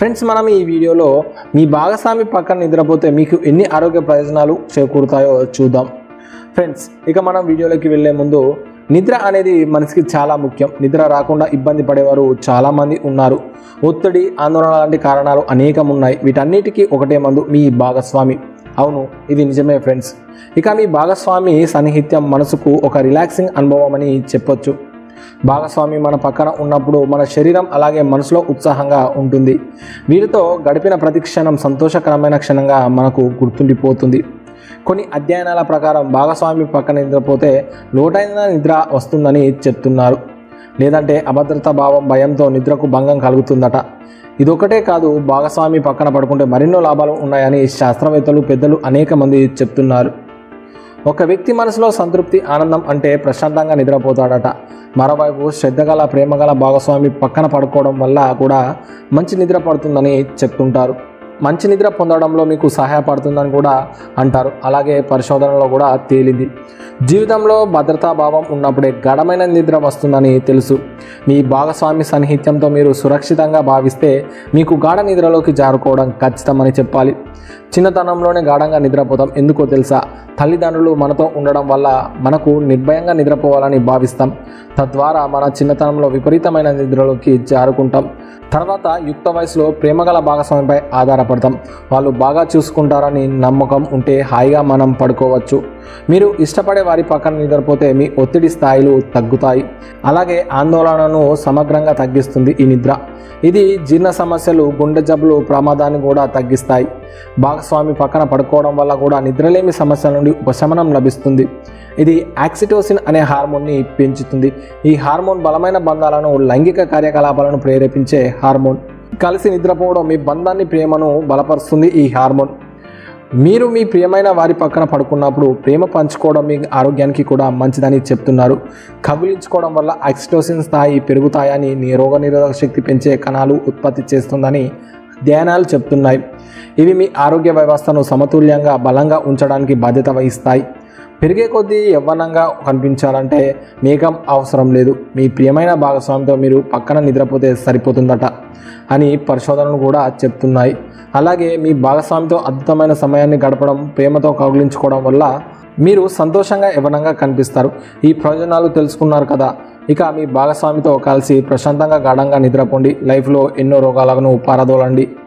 Friends, మనం ఈ వీడియోలో మీ భాగస్వామి పక్కన నిద్రపోతే మీకు ఎన్ని ఆరోగ్య ప్రయోజనాలు చేకూరుతాయో చూద్దాం. ఫ్రెండ్స్, ఇక మనం వీడియోలోకి వెళ్ళే ముందు నిద్ర అనేది మనిషికి చాలా ముఖ్యం. నిద్ర రాకుండా ఇబ్బంది పడేవారు చాలామంది ఉన్నారు. ఒత్తిడి, ఆందోళన లాంటి కారణాలు అనేకం ఉన్నాయి. వీటన్నిటికీ ఒకటే మందు, మీ భాగస్వామి. అవును, ఇది నిజమే ఫ్రెండ్స్. ఇక మీ భాగస్వామి సాన్నిహిత్యం మనసుకు ఒక రిలాక్సింగ్ అనుభవం అని చెప్పొచ్చు. భాగస్వామి మన పక్కన ఉన్నప్పుడు మన శరీరం అలాగే మనసులో ఉత్సాహంగా ఉంటుంది. వీరితో గడిపిన ప్రతి క్షణం సంతోషకరమైన క్షణంగా మనకు గుర్తుండిపోతుంది. కొన్ని అధ్యయనాల ప్రకారం భాగస్వామి పక్కన నిద్రపోతే లోతైన నిద్ర వస్తుందని చెప్తున్నారు. లేదంటే అభద్రతా భావం, భయంతో నిద్రకు భంగం కలుగుతుందట. ఇదొకటే కాదు, భాగస్వామి పక్కన పడుకుంటే మరెన్నో లాభాలు ఉన్నాయని శాస్త్రవేత్తలు, పెద్దలు అనేక మంది చెప్తున్నారు. ఒక వ్యక్తి మనసులో సంతృప్తి, ఆనందం అంటే ప్రశాంతంగా నిద్రపోతాడట. మరోవైపు శ్రద్ధగల, ప్రేమగల భాగస్వామి పక్కన పడుకోవడం వల్ల కూడా మంచి నిద్ర పడుతుందని చెప్తుంటారు. మంచి నిద్ర పొందడంలో మీకు సహాయపడుతుందని కూడా అంటారు. అలాగే పరిశోధనలో కూడా తేలింది. జీవితంలో భద్రతా భావం ఉన్నప్పుడే గాఢమైన నిద్ర వస్తుందని తెలుసు. మీ భాగస్వామి సాన్నిహిత్యంతో మీరు సురక్షితంగా భావిస్తే మీకు గాఢ నిద్రలోకి జారుకోవడం ఖచ్చితమని చెప్పాలి. చిన్నతనంలోనే గాఢంగా నిద్రపోతాం. ఎందుకో తెలుసా? తల్లిదండ్రులు మనతో ఉండడం వల్ల మనకు నిర్భయంగా నిద్రపోవాలని భావిస్తాం. తద్వారా మన చిన్నతనంలో విపరీతమైన నిద్రలోకి జారుకుంటాం. తర్వాత యుక్త వయసులో ప్రేమగల భాగస్వామిపై ఆధారపడతాం. వాళ్ళు బాగా చూసుకుంటారని నమ్మకం ఉంటే హాయిగా మనం పడుకోవచ్చు. మీరు ఇష్టపడే వారి పక్కన నిద్రపోతే మీ ఒత్తిడి స్థాయిలు తగ్గుతాయి. అలాగే ఆందోళనను సమగ్రంగా తగ్గిస్తుంది ఈ నిద్ర. ఇది జీర్ణ సమస్యలు, గుండె జబ్బులు ప్రమాదాన్ని కూడా తగ్గిస్తాయి. భాగస్వామి పక్కన పడుకోవడం వల్ల కూడా నిద్రలేమి సమస్యల నుండి ఉపశమనం లభిస్తుంది. ఇది ఆక్సిటోసిన్ అనే హార్మోన్ని పెంచుతుంది. ఈ హార్మోన్ బలమైన బంధాలను, లైంగిక కార్యకలాపాలను ప్రేరేపించే హార్మోన్. కలిసి నిద్రపోవడం మీ బంధాన్ని, ప్రేమను బలపరుస్తుంది. ఈ హార్మోన్ మీరు మీ ప్రియమైన వారి పక్కన పడుకున్నప్పుడు ప్రేమ పంచుకోవడం మీ ఆరోగ్యానికి కూడా మంచిదని చెప్తున్నారు. కబులించుకోవడం వల్ల ఆక్సిటోసిన్ స్థాయి పెరుగుతాయని, రోగనిరోధక శక్తి పెంచే కణాలు ఉత్పత్తి చేస్తుందని అధ్యయనాలు చెప్తున్నాయి. ఇవి మీ ఆరోగ్య వ్యవస్థను సమతుల్యంగా, బలంగా ఉంచడానికి బాధ్యత వహిస్తాయి. పెరిగే కొద్దీ యవ్వనంగా కనిపించాలంటే మేకం అవసరం లేదు. మీ ప్రియమైన భాగస్వామితో మీరు పక్కన నిద్రపోతే సరిపోతుందట అని పరిశోధనలు కూడా చెప్తున్నాయి. అలాగే మీ భాగస్వామితో అద్భుతమైన సమయాన్ని గడపడం, ప్రేమతో కౌగిలించుకోవడం వల్ల మీరు సంతోషంగా, యవ్వనంగా కనిపిస్తారు. ఈ ప్రయోజనాలు తెలుసుకున్నారు కదా. ఇక మీ భాగస్వామితో కలిసి ప్రశాంతంగా, గాఢంగా నిద్రపోండి. లైఫ్లో ఎన్నో రోగాలను పారదోలండి.